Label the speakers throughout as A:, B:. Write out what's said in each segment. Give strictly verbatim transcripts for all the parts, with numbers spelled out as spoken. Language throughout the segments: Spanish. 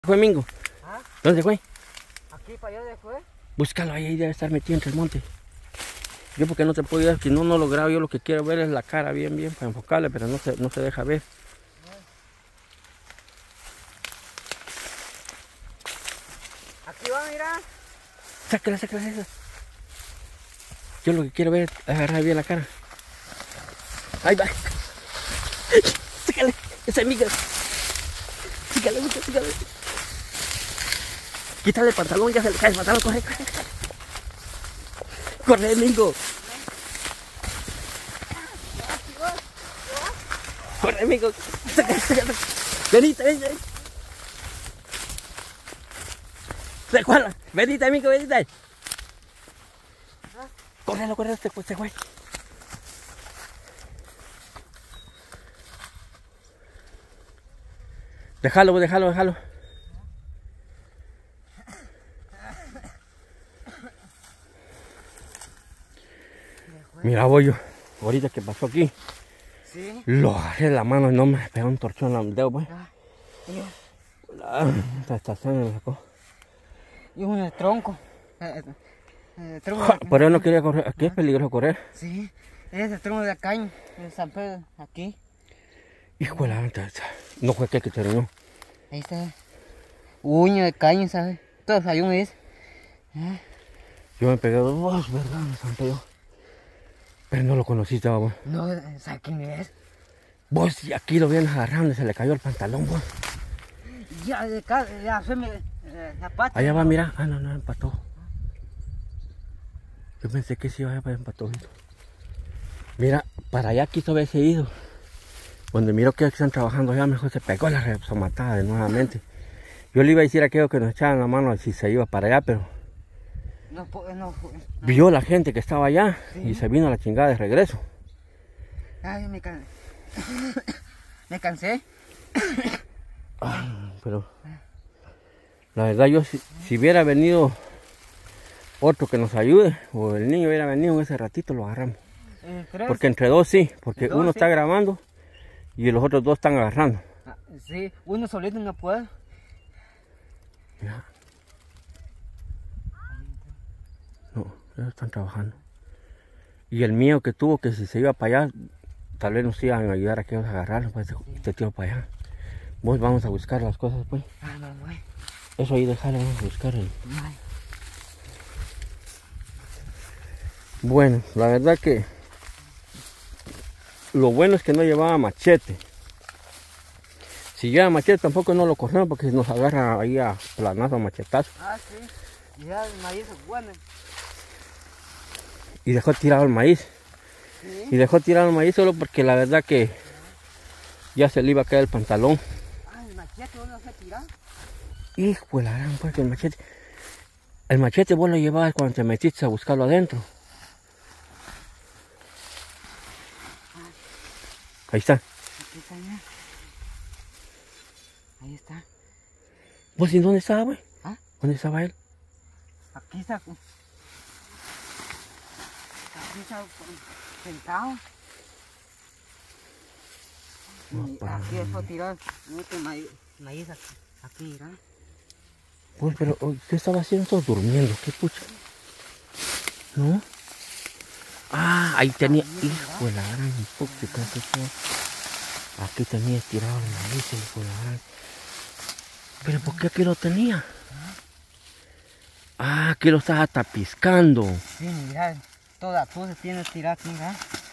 A: ¿Fue Mingo?
B: ¿Ah?
A: ¿Dónde fue?
B: Aquí para allá fue.
A: Búscalo ahí, ahí debe estar metido entre el monte. Yo porque no te puedo ir, si no, no lo grabo. Yo lo que quiero ver es la cara bien, bien para enfocarle, pero no se, no se deja ver.
B: Aquí va, mira.
A: Sácala, sácala esa. Yo lo que quiero ver es agarrar bien la cara. Ahí va. Sácale, esa es miga. Sácale, sácale, sácale. Quítale el pantalón, ya se le cae el pantalón, corre, corre. Corre, Mingo. Corre, Mingo. Sácale, sácale. Venite, venite. Recuerda, venite, Mingo, venite. Córrelo, córrelo, se fue, se fue. Déjalo, déjalo, déjalo. Mira, bollo, ahorita que pasó aquí,
B: sí.
A: Lo agarré en la mano y no me pegó un torchón en el dedo, pues.
B: Ah, y,
A: Esta estación me sacó.
B: y un el tronco. Eh, eh, el tronco
A: Ja,
B: de...
A: por eso no quería correr, aquí es peligroso correr.
B: Sí, es el tronco de la caña, de San Pedro, aquí.
A: Hijo de la, no fue aquel que terminó.
B: Ahí está. Uña de caña, ¿sabes? Todos hay un es. Ah.
A: Yo me pegué dos, ¿verdad? Me San Pedro. Pero no lo conociste, vos.
B: No, ¿sabes quién es?
A: Vos, y aquí lo vienes agarrando y se le cayó el pantalón, vos.
B: Ya, de acá, ya, se me... Eh, la pata.
A: Allá va, mira. Ah, no, no, empató. Yo pensé que sí iba a para empató. Mira, para allá quiso haberse ido. Cuando miró que están trabajando allá, mejor se pegó la resomatada de nuevamente. Yo le iba a decir a aquello que nos echaban la mano si se iba para allá, pero...
B: No, no, no.
A: Vio la gente que estaba allá, sí, y se vino a la chingada de regreso.
B: Ay, me cansé. Me cansé.
A: Ay, pero... La verdad, yo si, si hubiera venido otro que nos ayude, o el niño hubiera venido en ese ratito, lo agarramos.
B: Eh, creo
A: Porque entre dos sí, porque
B: dos,
A: uno
B: sí.
A: está grabando y los otros dos están agarrando.
B: Ah, sí, uno solito no puede.
A: Mira. No, ellos están trabajando. Y el mío que tuvo que si se iba para allá, tal vez nos iban a ayudar a que ellos agarraran, pues este tío para allá. Vos vamos a buscar las cosas, pues.
B: Ah, no, güey.
A: Eso ahí déjalo, vamos a buscar el...
B: Ay.
A: Bueno, la verdad que lo bueno es que no llevaba machete. Si lleva machete tampoco no lo cogemos porque nos agarra ahí a planazo, a machetazo.
B: Ah, sí. Ya el maíz es bueno.
A: Y dejó tirado el maíz.
B: Sí.
A: Y dejó tirado el maíz solo porque la verdad que ya se le iba a caer el pantalón.
B: Ah, el machete vos lo has tirado.
A: Hijo de la gran, pues el machete. El machete vos lo llevabas cuando te metiste a buscarlo adentro. Ahí está.
B: Aquí está, mira. Ahí está.
A: ¿Vos y dónde estaba, güey?
B: ¿Ah?
A: ¿Dónde estaba él?
B: Aquí está. Aquí está sentado.
A: No,
B: Y
A: para
B: aquí dejó tirado este maíz, maíz aquí, aquí, mira.
A: Pues, pero oh, ¿qué estaba haciendo? Todo durmiendo, qué pucha. ¿No? Ah, ahí tenía. Hijo de la gran, pucha, ¿qué fue? Aquí tenía estirado el maíz, hijo de la gran. ¿Pero por qué aquí lo tenía? Ah, aquí lo estaba tapiscando.
B: Sí, mira, toda cosa tiene tirada aquí, mira.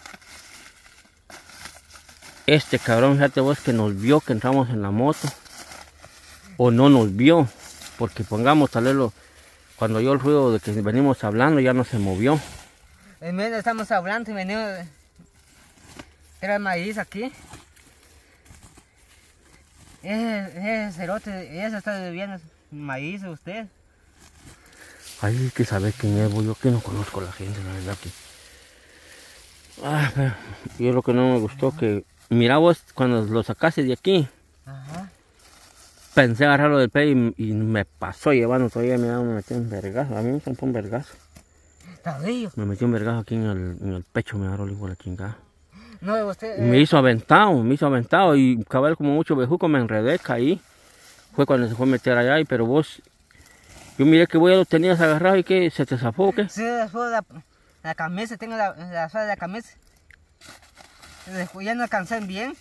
A: Este cabrón, fíjate vos que nos vio que entramos en la moto. O no nos vio. Porque pongamos tal vez lo, cuando yo el ruido de que venimos hablando ya no se movió.
B: En medio estamos hablando y venimos. Era maíz aquí. Ese, ese cerote, ese está bebiendo maíz usted.
A: Ahí hay que saber quién es, yo que no conozco a la gente, la verdad que. Ah, pero yo lo que no me gustó Ajá. que. Mira vos, cuando lo sacaste de aquí.
B: Ajá.
A: Pensé agarrarlo del pelo y, y me pasó llevando todavía, mira, me metí un vergazo. A mí me sentó un vergazo.
B: ¿Está bello?
A: Me metió un vergazo aquí en el, en el pecho, me agarró el hijo de la chingada.
B: No, usted...
A: Eh... Me hizo aventado, me hizo aventado y cabal como mucho bejuco me enredé, caí. Fue cuando se fue a meter allá, y pero vos, yo miré que vos ya lo tenías agarrado y que se te zafó, ¿o qué?
B: Sí, se zafó la, la camisa, tengo la, la suela de la camisa. Ya no alcancé bien.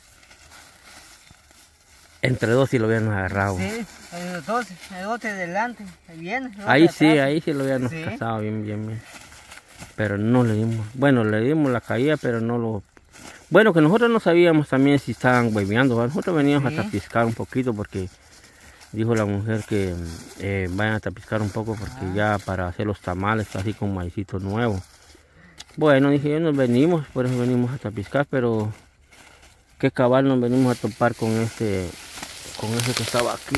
A: Entre dos sí lo habían agarrado.
B: Sí, el dos, el otro delante, bien.
A: Ahí sí, ahí sí lo habían sí. cazado bien, bien, bien. Pero no le dimos, bueno, le dimos la caída, pero no lo... Bueno, que nosotros no sabíamos también si estaban hueveando. Nosotros veníamos sí. a tapiscar un poquito porque dijo la mujer que eh, vayan a tapiscar un poco porque ah. ya para hacer los tamales así con maicito nuevo. Bueno, dije yo, nos venimos, por eso venimos a tapiscar, pero qué cabal nos venimos a topar con este, con ese que estaba aquí.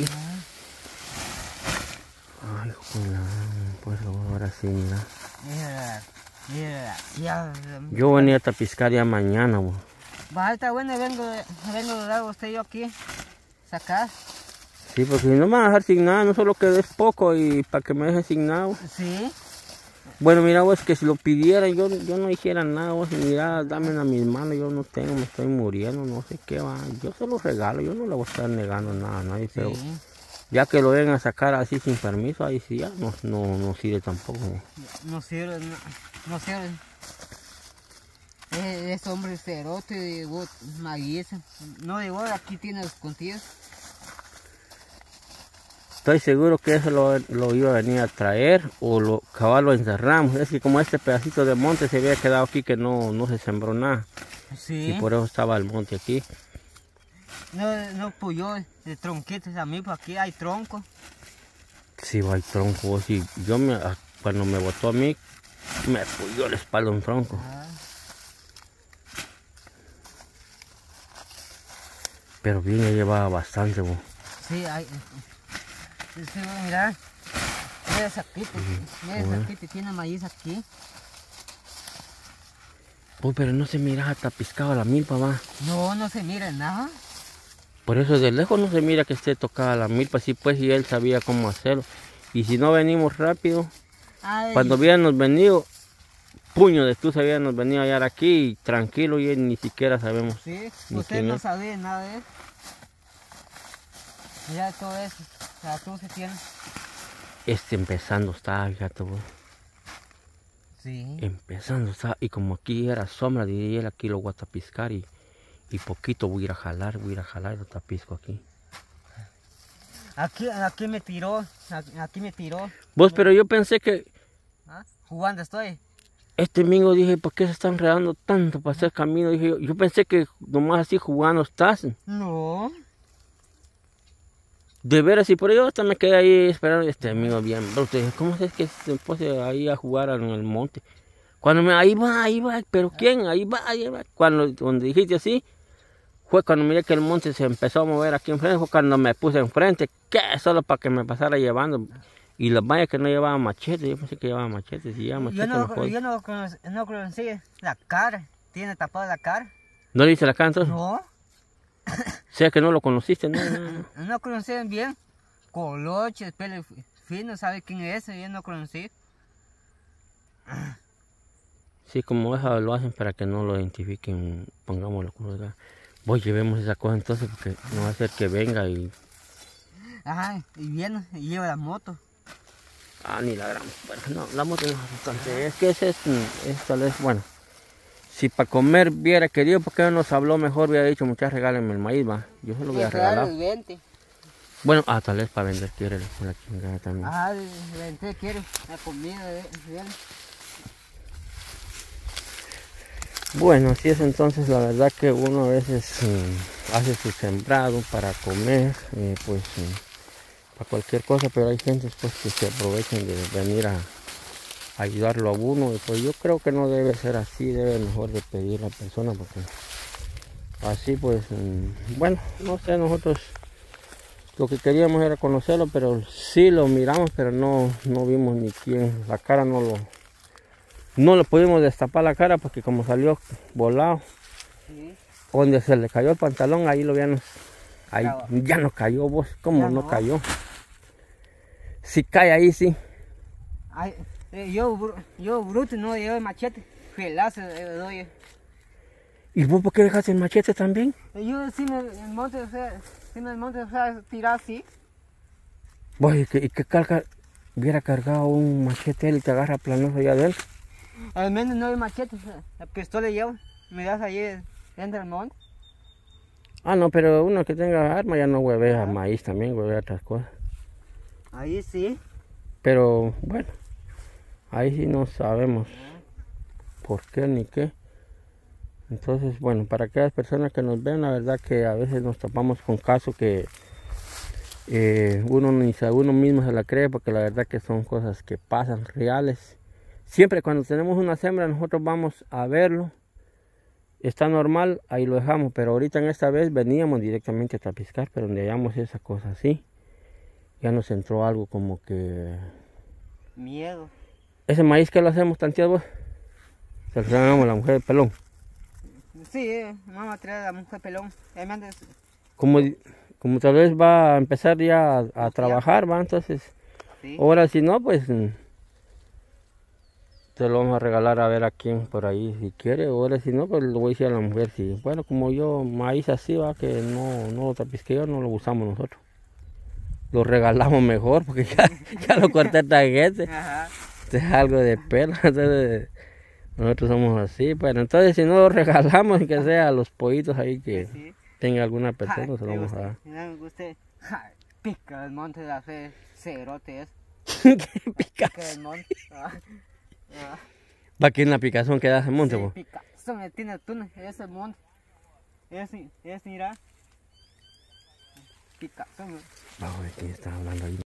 A: Ay, joder, pues ahora sí, mira.
B: Mira, mira, ya.
A: Yo venía a tapiscar ya mañana, bo.
B: Va, está bueno, vengo, vengo a dar a usted yo aquí, sacar.
A: Sí, porque si no me van a dejar sin nada, no solo que des poco y para que me deje sin nada.
B: Sí.
A: Bueno, mira vos, que si lo pidieran, yo, yo no hiciera nada, vos, mira, dame a mis manos, yo no tengo, me estoy muriendo, no sé qué va. Yo se los regalo, yo no le voy a estar negando nada a nadie, sí. Pero ya que lo vengan a sacar así sin permiso, ahí sí ya no, no, no sirve tampoco.
B: No, no sirve, no, no sirve. Ese es hombre cerote, vos, maíz, no digo, aquí tiene los contidos.
A: Estoy seguro que eso lo, lo iba a venir a traer o lo cabal lo encerramos. Es que como este pedacito de monte se había quedado aquí que no, no se sembró nada.
B: Sí.
A: Y por eso estaba el monte aquí.
B: No, no puyó de tronquitos a mí, porque aquí hay tronco.
A: Sí, hay tronco. Sí. Yo me, cuando me botó a mí, me puyó la espalda un tronco. Ah. Pero bien, ya llevaba bastante. Bo.
B: Sí, hay... Sí, mira, mira esa saquito, mira esa saquito, tiene maíz aquí.
A: Uy, pero no se mira hasta piscado la milpa, va.
B: No, no se mira nada.
A: Por eso de lejos no se mira que esté tocada la milpa, sí pues, y él sabía cómo hacerlo. Y si no venimos rápido, ay. Cuando hubiéramos venido, puño de estuza hubiéramos venido a hallar aquí, y tranquilo, y él ni siquiera sabemos.
B: Sí, usted no sabía nada de eso. Mira todo eso. La se tiene.
A: Este empezando está, fíjate vos.
B: Sí.
A: Empezando está. Y como aquí era sombra, diría él, aquí lo voy a tapiscar y, y poquito voy a ir a jalar, voy a ir a jalar y lo tapisco aquí.
B: Aquí, aquí me tiró, aquí me tiró.
A: Vos, pero yo pensé que...
B: ¿Ah? Jugando estoy.
A: Este domingo dije, ¿por qué se están enredando tanto para hacer camino? Dije yo, yo pensé que nomás así jugando estás.
B: No.
A: De veras, y por ello hasta me quedé ahí esperando este amigo bien bruto. ¿Cómo es que se puse ahí a jugar en el monte? Cuando me, ahí va, ahí va, pero ¿quién? Ahí va, ahí va. Cuando donde dijiste así, fue cuando miré que el monte se empezó a mover aquí enfrente, fue cuando me puse enfrente, que solo para que me pasara llevando. Y las vallas que no llevaba machete, yo pensé que llevaba machete, si llevaba machete.
B: Yo no, no yo no, conocí, no conocí la cara, tiene tapada la cara.
A: ¿No le viste la cara entonces?
B: No.
A: O sea que no lo conociste, ¿no? No,
B: no. No conocían bien. Coloches, pelo fino, ¿sabe quién es? Yo no conocí.
A: Sí, como eso lo hacen para que no lo identifiquen, pongámoslo como acá. Voy, llevemos esa cosa entonces porque no va a ser que venga y...
B: Ajá, y viene y lleva la moto.
A: Ah, ni la gran... Bueno, no, la moto no es bastante. Es que ese es, es tal vez, bueno... Si para comer hubiera querido, porque no nos habló mejor, hubiera dicho, muchachos, regálenme el maíz, va. Yo se lo voy a regalar. Bueno, ah, tal vez para vender quiere la chingada también.
B: Ah, vender quiere la comida, bien.
A: Bueno, así es entonces, la verdad que uno a veces um, hace su sembrado para comer, eh, pues um, para cualquier cosa, pero hay gente pues, que se aprovechan de venir a... ayudarlo a uno, y pues yo creo que no debe ser así, debe mejor de pedir a la persona, porque así pues, bueno, no sé, nosotros lo que queríamos era conocerlo, pero sí lo miramos, pero no, no vimos ni quién, la cara no lo, no le pudimos destapar la cara, porque como salió volado, sí. Donde se le cayó el pantalón, ahí lo vimos, ahí claro. Ya no cayó vos, ¿cómo no. no cayó? Si cae ahí, sí.
B: Ay. Yo, yo bruto no llevo el machete, pelazo le doy.
A: ¿Y vos por qué dejaste el machete también?
B: Yo si me el monte, o sea, si me el monte, o sea, tirar así.
A: Voy, ¿y que, y que carga, hubiera cargado un machete él y te agarra planoso allá adentro?
B: Al menos no hay machete, la pistola llevo. Miras ahí dentro del monte.
A: Ah, no, pero uno que tenga arma ya no huevea a maíz también, huevea otras cosas.
B: Ahí sí.
A: Pero bueno, ahí sí no sabemos por qué ni qué. Entonces, bueno, para aquellas personas que nos ven, la verdad que a veces nos topamos con casos que eh, uno ni sabe, uno mismo se la cree, porque la verdad que son cosas que pasan reales. Siempre cuando tenemos una siembra nosotros vamos a verlo, está normal, ahí lo dejamos, pero ahorita en esta vez veníamos directamente a Tapiscar, pero donde hallamos esa cosa así, ya nos entró algo como que...
B: Miedo.
A: Ese maíz que lo hacemos tanteado, vos, se lo llamamos a la mujer de pelón.
B: Sí, eh, vamos a traer a la mujer pelón. Ahí me andas-
A: Como, como tal vez va a empezar ya a, a trabajar, va, entonces,
B: Sí.
A: ahora si no, pues mm, se lo vamos a regalar a ver a quién por ahí si quiere. Ahora si no, pues lo voy a decir a la mujer, si, bueno, como yo maíz así va, que no, no lo tapisqueo, no lo usamos nosotros. Lo regalamos mejor porque ya, ya lo corté esta gente.
B: Ajá.
A: Este es algo de pelo, entonces nosotros somos así. Bueno, entonces si no lo regalamos, que sea a los pollitos ahí que
B: Sí.
A: tenga alguna persona,
B: Ay,
A: se lo
B: me
A: vamos a
B: gusta,
A: dar.
B: me gusta. Ay, pica el monte de la fe, cerote es.
A: ¿Qué pica?
B: Pica el monte. Ah, ah.
A: Va que una picazón que da ese monte,
B: Sí,
A: po.
B: picazón, me tiene tú, ese monte. Ese, ese, mira. Picazón.
A: Vamos a ver quién está hablando ahí.